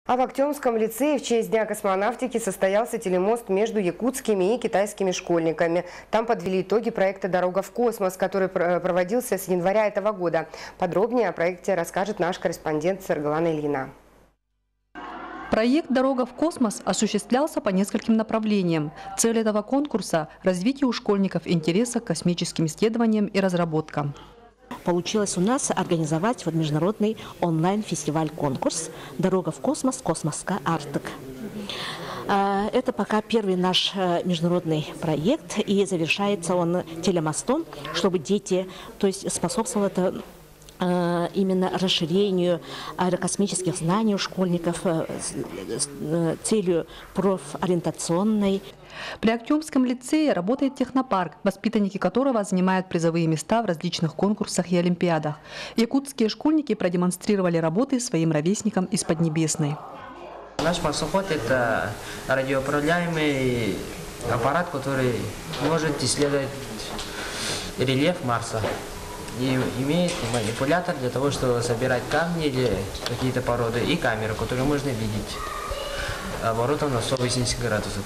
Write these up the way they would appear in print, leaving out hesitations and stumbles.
А в Актемском лицее в честь Дня космонавтики состоялся телемост между якутскими и китайскими школьниками. Там подвели итоги проекта «Дорога в космос», который проводился с января этого года. Подробнее о проекте расскажет наш корреспондент Саргалана Ильина. Проект «Дорога в космос» осуществлялся по нескольким направлениям. Цель этого конкурса – развитие у школьников интереса к космическим исследованиям и разработкам. Получилось у нас организовать международный онлайн-фестиваль-конкурс «Дорога в космос. Космоска Арктик». Это пока первый наш международный проект, и завершается он телемостом, чтобы дети, то есть способствовало это именно расширению аэрокосмических знаний у школьников с целью профориентационной. При Актемском лицее работает технопарк, воспитанники которого занимают призовые места в различных конкурсах и олимпиадах. Якутские школьники продемонстрировали работы своим ровесникам из Поднебесной. Наш марсоход – это радиоуправляемый аппарат, который может исследовать рельеф Марса. И имеет манипулятор для того, чтобы собирать камни или какие-то породы, и камеру, которую можно видеть оборотом на 180 градусов.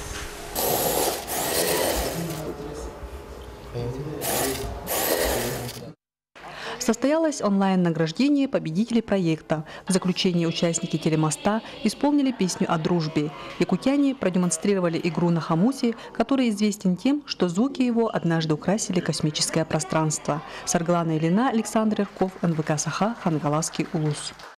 Состоялось онлайн-награждение победителей проекта. В заключении участники телемоста исполнили песню о дружбе. Якутяне продемонстрировали игру на хомуте, который известен тем, что звуки его однажды украсили космическое пространство. Саргалана Ильина, Александр Ирков, НВК Саха, Хангаласский улус.